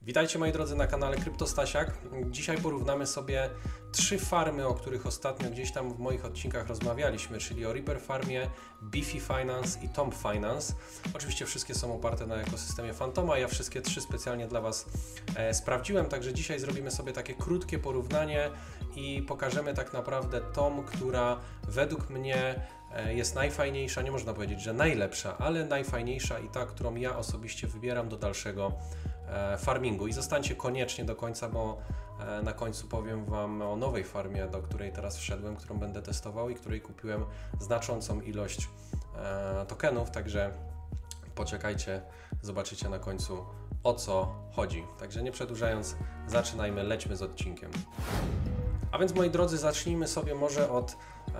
Witajcie moi drodzy na kanale Kryptostasiak. Dzisiaj porównamy sobie 3 farmy, o których ostatnio gdzieś tam w moich odcinkach rozmawialiśmy, czyli o Reaper Farmie, Beefy Finance i Tomb Finance. Oczywiście wszystkie są oparte na ekosystemie Fantoma, ja wszystkie 3 specjalnie dla Was sprawdziłem, także dzisiaj zrobimy sobie takie krótkie porównanie i pokażemy tak naprawdę tą, która według mnie jest najfajniejsza, nie można powiedzieć, że najlepsza, ale najfajniejsza i ta, którą ja osobiście wybieram do dalszego farmingu. I zostańcie koniecznie do końca, bo na końcu powiem Wam o nowej farmie, do której teraz wszedłem, którą będę testował i której kupiłem znaczącą ilość tokenów, także poczekajcie, zobaczycie na końcu, o co chodzi. Także nie przedłużając, zaczynajmy, lećmy z odcinkiem. A więc moi drodzy, zacznijmy sobie może od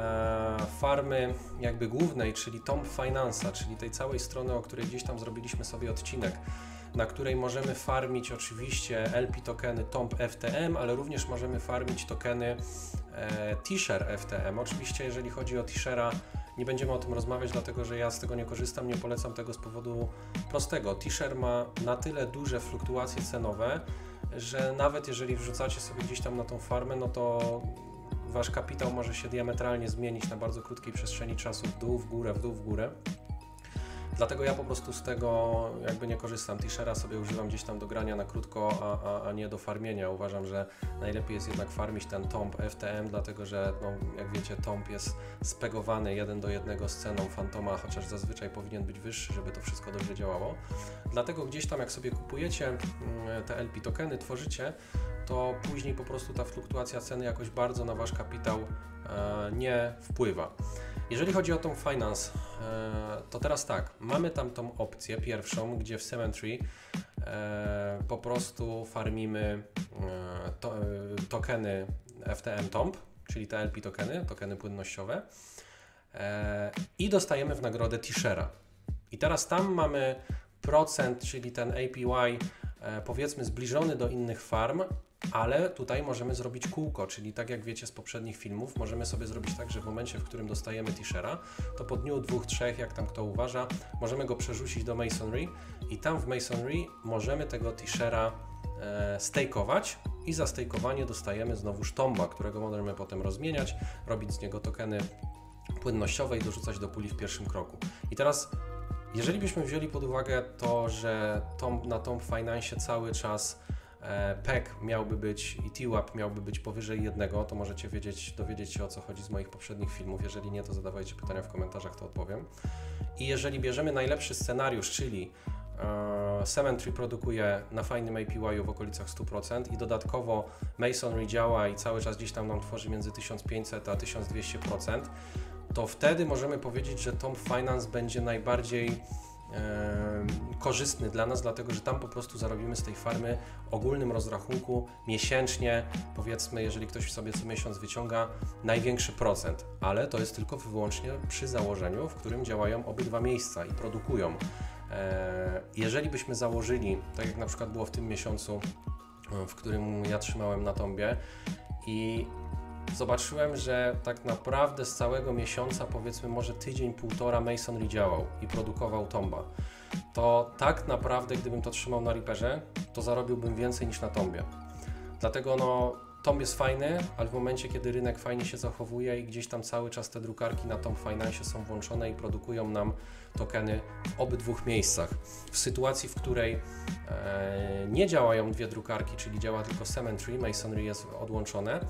farmy jakby głównej, czyli Tomb Finance'a, czyli tej całej strony, o której gdzieś tam zrobiliśmy sobie odcinek, na której możemy farmić oczywiście LP tokeny Tomb FTM, ale również możemy farmić tokeny T-Share FTM. Oczywiście jeżeli chodzi o T-Share'a, nie będziemy o tym rozmawiać, dlatego że ja z tego nie korzystam, nie polecam tego z powodu prostego. T-Share ma na tyle duże fluktuacje cenowe, że nawet jeżeli wrzucacie sobie gdzieś tam na tą farmę, no to Wasz kapitał może się diametralnie zmienić na bardzo krótkiej przestrzeni czasu, w dół, w górę, w dół, w górę. Dlatego ja po prostu z tego jakby nie korzystam. T-Share'a sobie używam gdzieś tam do grania na krótko, a nie do farmienia. Uważam, że najlepiej jest jednak farmić ten Tomb FTM, dlatego że no, jak wiecie, Tomb jest spegowany 1 do 1 z ceną Fantoma, chociaż zazwyczaj powinien być wyższy, żeby to wszystko dobrze działało. Dlatego gdzieś tam jak sobie kupujecie te LP tokeny, tworzycie, to później po prostu ta fluktuacja ceny jakoś bardzo na Wasz kapitał nie wpływa. Jeżeli chodzi o tą Finance, to teraz tak, mamy tam tą opcję pierwszą, gdzie w Cemetery po prostu farmimy tokeny FTM Tomb, czyli te LP tokeny, tokeny płynnościowe i dostajemy w nagrodę T-Share'a. I teraz tam mamy procent, czyli ten APY powiedzmy zbliżony do innych farm, ale tutaj możemy zrobić kółko, czyli tak jak wiecie z poprzednich filmów, możemy sobie zrobić tak, że w momencie, w którym dostajemy T-Share'a, to po dniu 2-3, jak tam kto uważa, możemy go przerzucić do Masonry i tam w Masonry możemy tego T-Share'a stakeować i za stakeowanie dostajemy znowuż Tomba, którego możemy potem rozmieniać, robić z niego tokeny płynnościowe i dorzucać do puli w pierwszym kroku. I teraz jeżeli byśmy wzięli pod uwagę to, że na Tomb Finance cały czas PEG miałby być i TWAP miałby być powyżej 1, to możecie dowiedzieć się o co chodzi z moich poprzednich filmów. Jeżeli nie, to zadawajcie pytania w komentarzach, to odpowiem. I jeżeli bierzemy najlepszy scenariusz, czyli Cemetery produkuje na fajnym APY w okolicach 100% i dodatkowo Masonry działa i cały czas gdzieś tam nam tworzy między 1500 a 1200%, to wtedy możemy powiedzieć, że Tomb Finance będzie najbardziej korzystny dla nas, dlatego że tam po prostu zarobimy z tej farmy ogólnym rozrachunku miesięcznie, powiedzmy, jeżeli ktoś sobie co miesiąc wyciąga, największy procent, ale to jest tylko wyłącznie przy założeniu, w którym działają obydwa miejsca i produkują. Jeżeli byśmy założyli, tak jak na przykład było w tym miesiącu, w którym ja trzymałem na Tombie i zobaczyłem, że tak naprawdę z całego miesiąca, powiedzmy może tydzień, półtora Masonry działał i produkował Tomba, to tak naprawdę gdybym to trzymał na Reaperze, to zarobiłbym więcej niż na Tombie. Dlatego no, Tomb jest fajny, ale w momencie, kiedy rynek fajnie się zachowuje i gdzieś tam cały czas te drukarki na Tomb Finance są włączone i produkują nam tokeny w obydwu miejscach. W sytuacji, w której nie działają dwie drukarki, czyli działa tylko Cemetery, Masonry jest odłączone,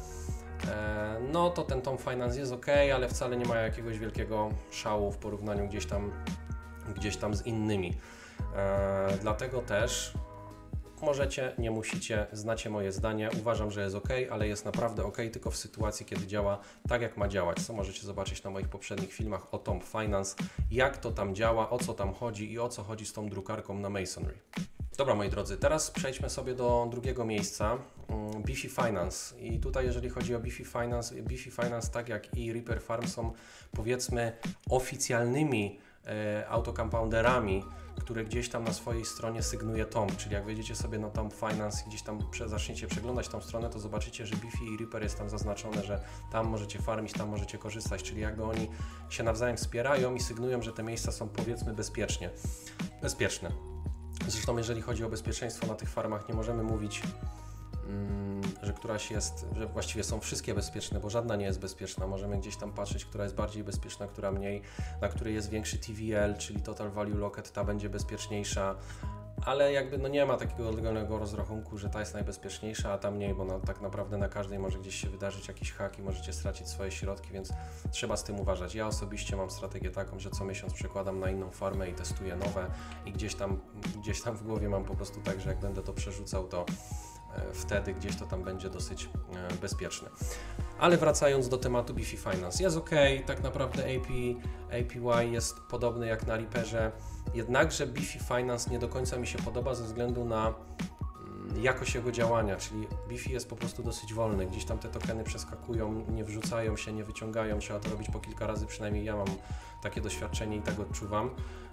no to ten Tomb Finance jest ok, ale wcale nie ma jakiegoś wielkiego szału w porównaniu gdzieś tam z innymi. Dlatego też możecie, nie musicie, znacie moje zdanie, uważam, że jest ok, ale jest naprawdę ok tylko w sytuacji, kiedy działa tak jak ma działać, co możecie zobaczyć na moich poprzednich filmach o Tomb Finance, jak to tam działa, o co tam chodzi i o co chodzi z tą drukarką na Masonry. Dobra moi drodzy, teraz przejdźmy sobie do drugiego miejsca, Beefy Finance. I tutaj jeżeli chodzi o Beefy Finance tak jak i Reaper Farm są powiedzmy oficjalnymi autocompounderami, które gdzieś tam na swojej stronie sygnuje Tomb, czyli jak wejdziecie sobie na Tomb Finance i gdzieś tam zaczniecie przeglądać tą stronę, to zobaczycie, że Beefy i Reaper jest tam zaznaczone, że tam możecie farmić, tam możecie korzystać, czyli jakby oni się nawzajem wspierają i sygnują, że te miejsca są powiedzmy bezpieczne. Zresztą jeżeli chodzi o bezpieczeństwo na tych farmach, nie możemy mówić, że któraś jest, że właściwie są wszystkie bezpieczne, bo żadna nie jest bezpieczna. Możemy gdzieś tam patrzeć, która jest bardziej bezpieczna, która mniej, na której jest większy TVL, czyli Total Value Locked, ta będzie bezpieczniejsza, ale jakby no nie ma takiego legalnego rozrachunku, że ta jest najbezpieczniejsza, a ta mniej, bo tak naprawdę na każdej może gdzieś się wydarzyć jakiś hak i możecie stracić swoje środki, więc trzeba z tym uważać. Ja osobiście mam strategię taką, że co miesiąc przekładam na inną farmę i testuję nowe i gdzieś tam w głowie mam po prostu tak, że jak będę to przerzucał, to wtedy gdzieś to tam będzie dosyć bezpieczne. Ale wracając do tematu Bifi Finance, jest ok, tak naprawdę APY jest podobny jak na Reaperze, jednakże Bifi Finance nie do końca mi się podoba ze względu na jakość jego działania, czyli Bifi jest po prostu dosyć wolny, gdzieś tam te tokeny przeskakują, nie wrzucają się, nie wyciągają, trzeba to robić po kilka razy, przynajmniej ja mam takie doświadczenie i tak odczuwam,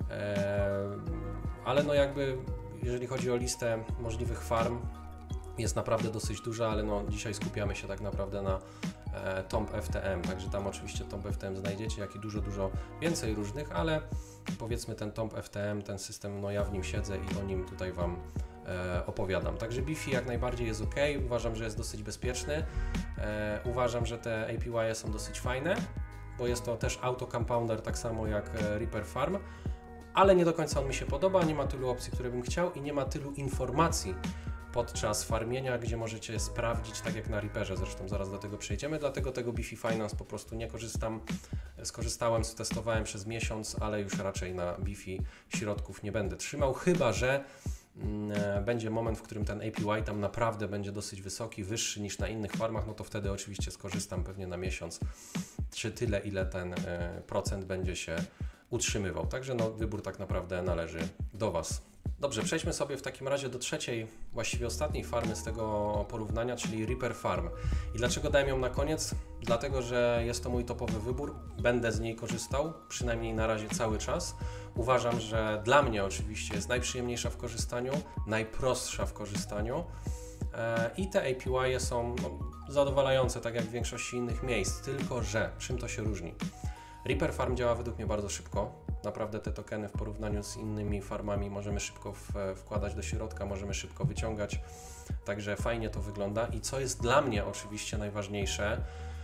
ale no jakby jeżeli chodzi o listę możliwych farm, jest naprawdę dosyć duża, ale no dzisiaj skupiamy się tak naprawdę na Tomb FTM, także tam oczywiście Tomb FTM znajdziecie, jak i dużo więcej różnych, ale powiedzmy ten Tomb FTM, ten system, no ja w nim siedzę i o nim tutaj Wam opowiadam. Także Bifi jak najbardziej jest ok, uważam, że jest dosyć bezpieczny, uważam, że te APY są dosyć fajne, bo jest to też auto-compounder, tak samo jak Reaper Farm, ale nie do końca on mi się podoba, nie ma tylu opcji, które bym chciał i nie ma tylu informacji podczas farmienia, gdzie możecie sprawdzić, tak jak na Reaperze, zresztą zaraz do tego przejdziemy, dlatego tego Bifi Finance po prostu nie korzystam. Skorzystałem, testowałem przez miesiąc, ale już raczej na Bifi środków nie będę trzymał, chyba że będzie moment, w którym ten APY tam naprawdę będzie dosyć wysoki, wyższy niż na innych farmach, no to wtedy oczywiście skorzystam pewnie na miesiąc, czy tyle, ile ten procent będzie się utrzymywał. Także no, wybór tak naprawdę należy do Was. Dobrze, przejdźmy sobie w takim razie do trzeciej, właściwie ostatniej farmy z tego porównania, czyli Reaper Farm. I dlaczego dałem ją na koniec? Dlatego, że jest to mój topowy wybór, będę z niej korzystał, przynajmniej na razie cały czas. Uważam, że dla mnie oczywiście jest najprzyjemniejsza w korzystaniu, najprostsza w korzystaniu i te APY są zadowalające, tak jak w większości innych miejsc, tylko że czym to się różni? Reaper Farm działa według mnie bardzo szybko. Naprawdę te tokeny w porównaniu z innymi farmami możemy szybko wkładać do środka, możemy szybko wyciągać, także fajnie to wygląda. I co jest dla mnie oczywiście najważniejsze,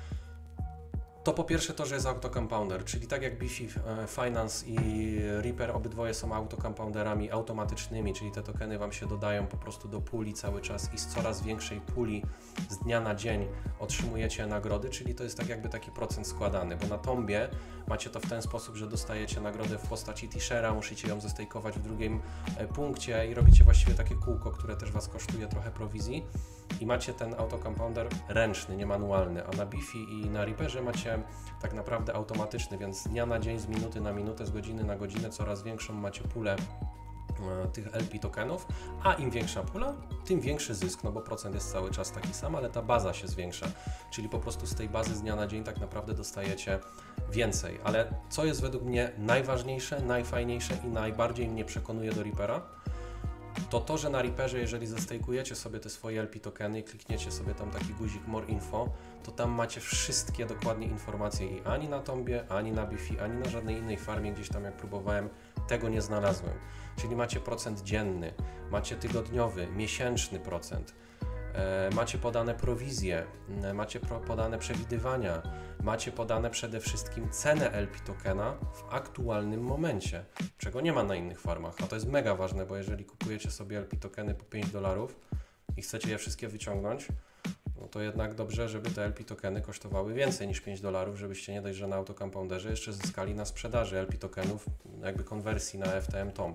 to po pierwsze to, że jest auto-compounder, czyli tak jak Bifi Finance i Reaper, obydwoje są auto-compounderami automatycznymi, czyli te tokeny Wam się dodają po prostu do puli cały czas i z coraz większej puli z dnia na dzień otrzymujecie nagrody, czyli to jest tak jakby taki procent składany, bo na Tombie macie to w ten sposób, że dostajecie nagrodę w postaci T-Share'a, musicie ją zestejkować w drugim punkcie i robicie właściwie takie kółko, które też Was kosztuje trochę prowizji. I macie ten autocompounder ręczny, nie manualny, a na Bifi i na Reaperze macie tak naprawdę automatyczny, więc z dnia na dzień, z minuty na minutę, z godziny na godzinę coraz większą macie pulę tych LP tokenów, a im większa pula, tym większy zysk, no bo procent jest cały czas taki sam, ale ta baza się zwiększa, czyli po prostu z tej bazy z dnia na dzień tak naprawdę dostajecie więcej, ale co jest według mnie najważniejsze, najfajniejsze i najbardziej mnie przekonuje do Reapera, to, że na Reaperze, jeżeli zastejkujecie sobie te swoje LP tokeny i klikniecie sobie tam taki guzik More Info, to tam macie wszystkie dokładnie informacje i ani na Tombie, ani na Bifi, ani na żadnej innej farmie, gdzieś tam jak próbowałem, tego nie znalazłem. Czyli macie procent dzienny, macie tygodniowy, miesięczny procent, macie podane prowizje, macie podane przewidywania, macie podane przede wszystkim cenę LP tokena w aktualnym momencie, czego nie ma na innych farmach, a to jest mega ważne, bo jeżeli kupujecie sobie LP tokeny po $5 i chcecie je wszystkie wyciągnąć, no to jednak dobrze, żeby te LP tokeny kosztowały więcej niż $5, żebyście nie dość, że na autocompounderze jeszcze zyskali na sprzedaży LP tokenów, jakby konwersji na FTM Tomb.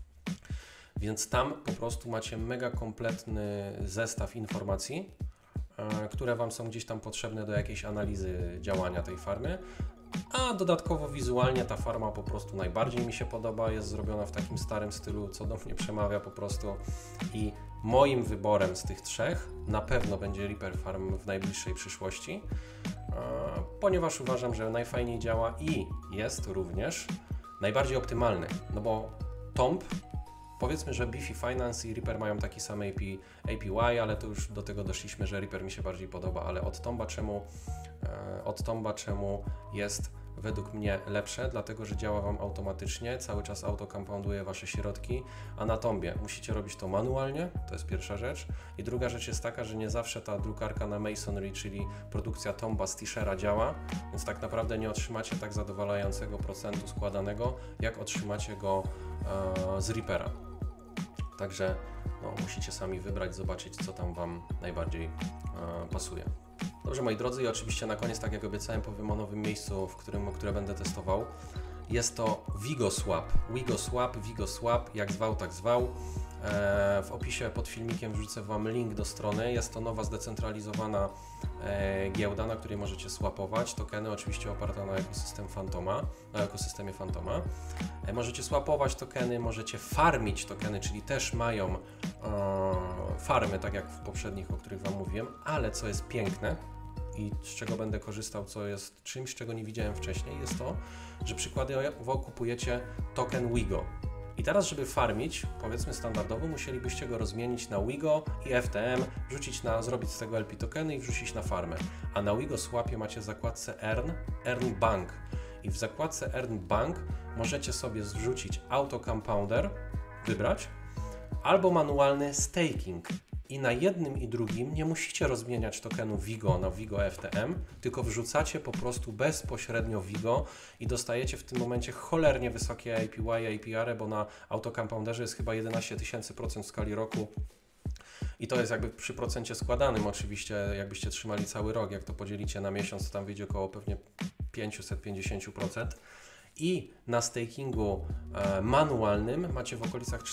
Więc tam po prostu macie mega kompletny zestaw informacji, które Wam są gdzieś tam potrzebne do jakiejś analizy działania tej farmy, a dodatkowo wizualnie ta farma po prostu najbardziej mi się podoba, jest zrobiona w takim starym stylu, co do mnie przemawia po prostu i moim wyborem z tych trzech na pewno będzie Reaper Farm w najbliższej przyszłości, ponieważ uważam, że najfajniej działa i jest również najbardziej optymalny, no bo Tomb, powiedzmy, że Bifi Finance i Reaper mają taki sam APY, ale to już do tego doszliśmy, że Reaper mi się bardziej podoba, ale od Tomba czemu jest według mnie lepsze, dlatego że działa Wam automatycznie, cały czas autokompounduje Wasze środki, a na Tombie musicie robić to manualnie, to jest pierwsza rzecz. I druga rzecz jest taka, że nie zawsze ta drukarka na Masonry, czyli produkcja Tomba z T-Shera działa, więc tak naprawdę nie otrzymacie tak zadowalającego procentu składanego, jak otrzymacie go z Reapera. Także no, musicie sami wybrać, zobaczyć, co tam Wam najbardziej pasuje. Dobrze, moi drodzy, i oczywiście na koniec, tak jak obiecałem, powiem o nowym miejscu, które będę testował. Jest to WigoSwap, jak zwał, tak zwał. W opisie pod filmikiem wrzucę Wam link do strony. Jest to nowa, zdecentralizowana giełda, na której możecie swapować tokeny, oczywiście oparta na ekosystemie Fantoma. Możecie swapować tokeny, możecie farmić tokeny, czyli też mają farmy, tak jak w poprzednich, o których Wam mówiłem, ale co jest piękne i z czego będę korzystał, co jest czymś, czego nie widziałem wcześniej, jest to, że przykładowo kupujecie token Wigo. I teraz, żeby farmić, powiedzmy standardowo, musielibyście go rozmienić na Wigo i FTM, zrobić z tego LP tokeny i wrzucić na farmę. A na WigoSwapie macie w zakładce Earn Bank. I w zakładce Earn Bank możecie sobie wrzucić Auto Compounder, wybrać, albo manualny staking. I na jednym i drugim nie musicie rozmieniać tokenu Wigo na Wigo FTM, tylko wrzucacie po prostu bezpośrednio Wigo i dostajecie w tym momencie cholernie wysokie APY, APR, bo na autocompounderze jest chyba 11 000% w skali roku. I to jest jakby przy procencie składanym oczywiście, jakbyście trzymali cały rok, jak to podzielicie na miesiąc, to tam wyjdzie około pewnie 550%. I na stakingu manualnym macie w okolicach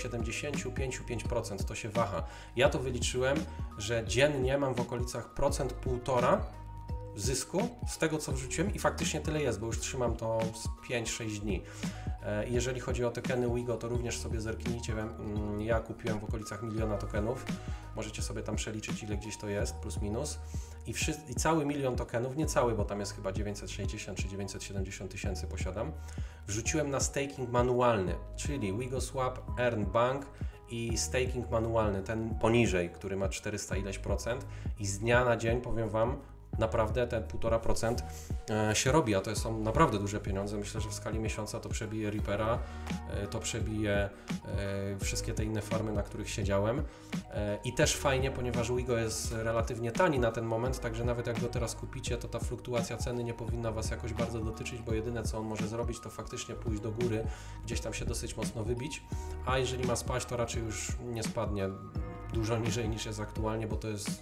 475,5%, to się waha. Ja to wyliczyłem, że dziennie mam w okolicach 1,5% zysku z tego, co wrzuciłem i faktycznie tyle jest, bo już trzymam to z 5-6 dni. Jeżeli chodzi o tokeny Wigo, to również sobie zerknijcie, ja kupiłem w okolicach 1 000 000 tokenów, możecie sobie tam przeliczyć, ile gdzieś to jest, plus minus. I cały 1 000 000 tokenów, nie cały, bo tam jest chyba 960 czy 970 tysięcy posiadam, wrzuciłem na staking manualny, czyli WigoSwap, Earn Bank i staking manualny, ten poniżej, który ma 400 ileś procent i z dnia na dzień, powiem Wam, naprawdę ten 1,5% się robi, a to są naprawdę duże pieniądze. Myślę, że w skali miesiąca to przebije Reapera, to przebije wszystkie te inne farmy, na których siedziałem. I też fajnie, ponieważ Wigo jest relatywnie tani na ten moment, także nawet jak go teraz kupicie, to ta fluktuacja ceny nie powinna Was jakoś bardzo dotyczyć, bo jedyne, co on może zrobić, to faktycznie pójść do góry, gdzieś tam się dosyć mocno wybić, a jeżeli ma spaść, to raczej już nie spadnie dużo niżej niż jest aktualnie, bo to jest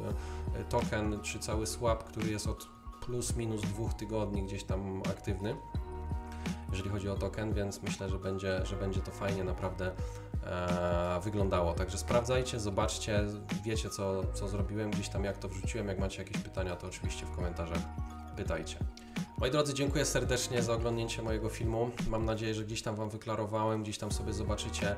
token czy cały swap, który jest od plus minus 2 tygodni gdzieś tam aktywny, jeżeli chodzi o token, więc myślę, że będzie to fajnie naprawdę wyglądało. Także sprawdzajcie, zobaczcie, wiecie co zrobiłem, gdzieś tam jak to wrzuciłem, jak macie jakieś pytania, to oczywiście w komentarzach pytajcie. Moi drodzy, dziękuję serdecznie za oglądnięcie mojego filmu. Mam nadzieję, że gdzieś tam Wam wyklarowałem, gdzieś tam sobie zobaczycie,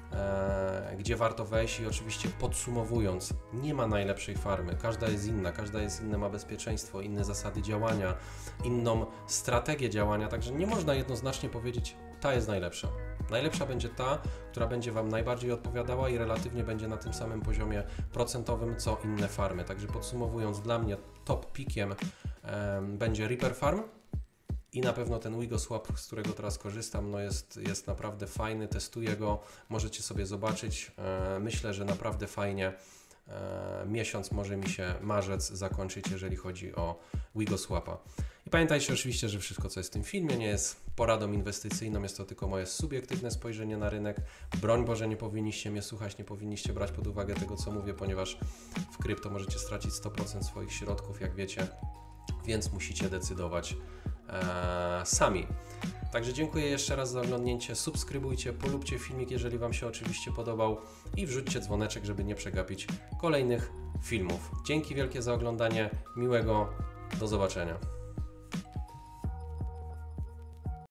gdzie warto wejść i oczywiście podsumowując, nie ma najlepszej farmy, każda jest inna, ma bezpieczeństwo, inne zasady działania, inną strategię działania, także nie można jednoznacznie powiedzieć, ta jest najlepsza. Najlepsza będzie ta, która będzie Wam najbardziej odpowiadała i relatywnie będzie na tym samym poziomie procentowym co inne farmy. Także podsumowując, dla mnie top pickiem będzie Reaper Farm. I na pewno ten WigoSwap, z którego teraz korzystam, no jest naprawdę fajny, testuję go, możecie sobie zobaczyć. Myślę, że naprawdę fajnie miesiąc może mi się marzec zakończyć, jeżeli chodzi o WigoSwapa. I pamiętajcie oczywiście, że wszystko, co jest w tym filmie, nie jest poradą inwestycyjną, jest to tylko moje subiektywne spojrzenie na rynek. Broń Boże, nie powinniście mnie słuchać, nie powinniście brać pod uwagę tego, co mówię, ponieważ w krypto możecie stracić 100% swoich środków, jak wiecie, więc musicie decydować sami. Także dziękuję jeszcze raz za oglądnięcie, subskrybujcie, polubcie filmik, jeżeli Wam się oczywiście podobał i wrzućcie dzwoneczek, żeby nie przegapić kolejnych filmów. Dzięki wielkie za oglądanie, miłego, do zobaczenia.